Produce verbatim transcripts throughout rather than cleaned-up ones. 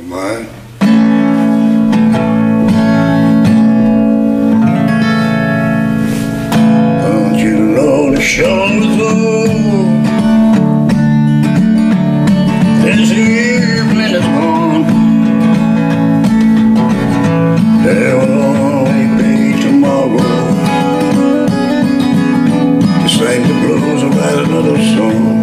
Mine. Don't you know the show's over? This evening is gone. There will only be tomorrow to sing the blues and write another song.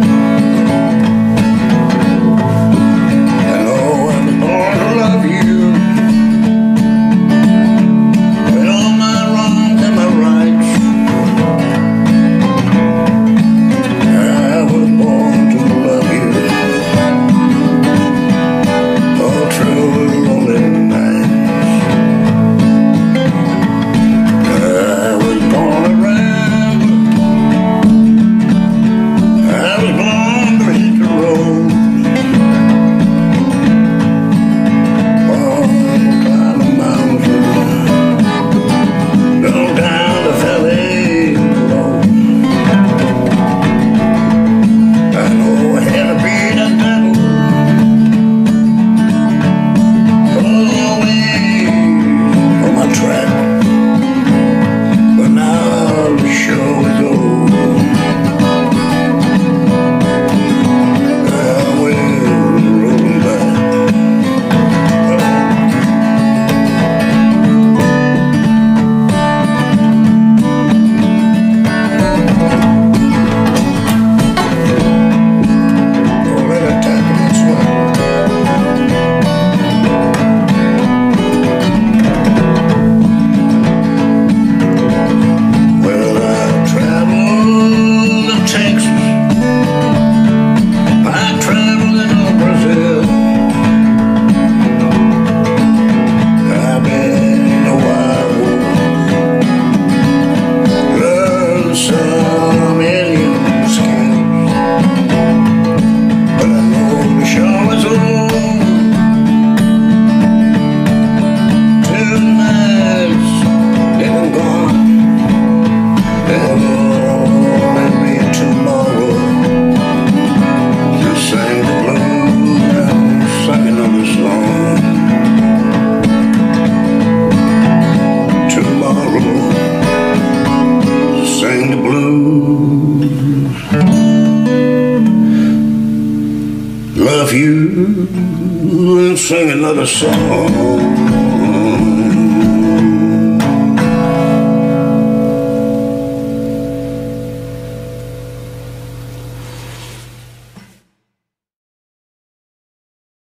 Love you and sing another song.